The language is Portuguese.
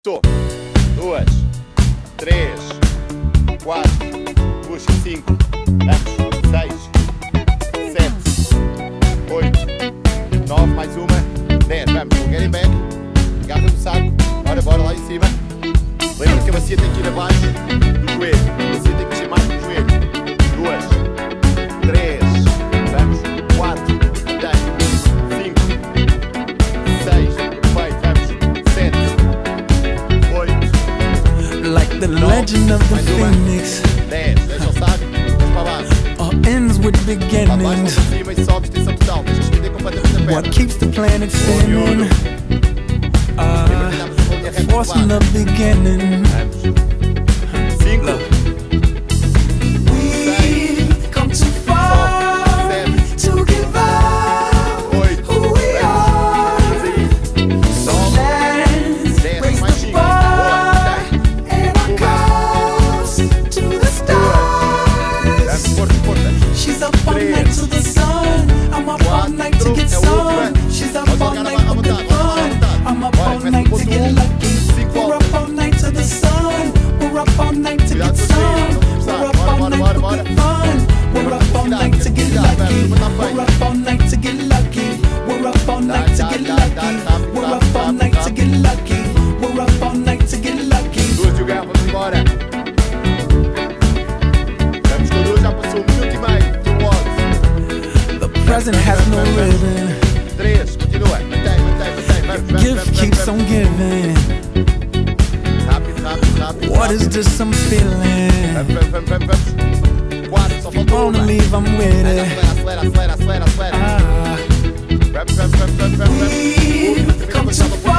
Tô. 2, 3, 4, puxa, 5, 6, 7, 8, 9, mais uma, 10. Vamos, vou get back. Agarra no saco. Bora lá em cima. Lembra que a bacia tem que ir abaixo do joelho. A bacia tem que descer mais do joelho. 2, 3, vamos, 4, 10, 5, 6, perfeito, vamos, 7, 8, like the 9, legend of the mais uma, phoenix, 10, deixa o saco, vamos para baixo. all ends with Para baixo, beginnings. para cima e sobe, extensão total. Deixa estender completamente a perna. What keeps the planet spinning? The force from the beginning. 5, We've come too far to give up 8, who we are. So let's raise the bar and our cups to the stars. She's up all night to the sun. I'm up all night to get sun. She's up all night for the fun. I'm up all night to get lucky. We're up all night to the sun. We're up all night to get sun. We're up all night for the fun. We're up all night to get lucky. We're up all night to get lucky. We're up all night to get lucky. We're up all night to get lucky. We're up all night to get lucky. 2 jogar, vamos embora. Vamos com 2, já passou 1 minuto e meio. 2 watts. The present has no ribbon. 3, continua. Mantém. Vamos. Gift keeps on giving. Rápido. What is this I'm feeling? Vamos. 4, só falta Wanna uma. leave, I'm with it. Acelera. Ah, Vamos. we've come too far